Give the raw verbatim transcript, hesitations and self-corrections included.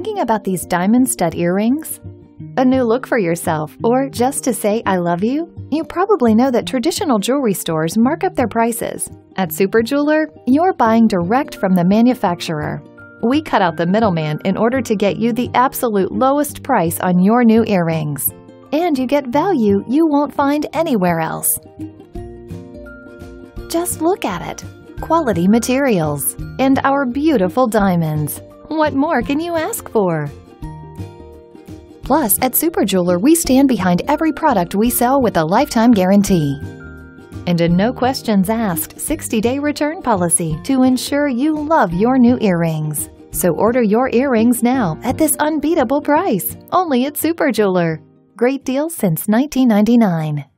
thinking about these diamond stud earrings? A new look for yourself, or just to say I love you? You probably know that traditional jewelry stores mark up their prices. At Super Jeweler, you're buying direct from the manufacturer. We cut out the middleman in order to get you the absolute lowest price on your new earrings. And you get value you won't find anywhere else. Just look at it. Quality materials and our beautiful diamonds. What more can you ask for? Plus, at Super Jeweler, we stand behind every product we sell with a lifetime guarantee. And a no questions asked sixty day return policy to ensure you love your new earrings. So order your earrings now at this unbeatable price, only at Super Jeweler. Great deal since nineteen ninety-nine.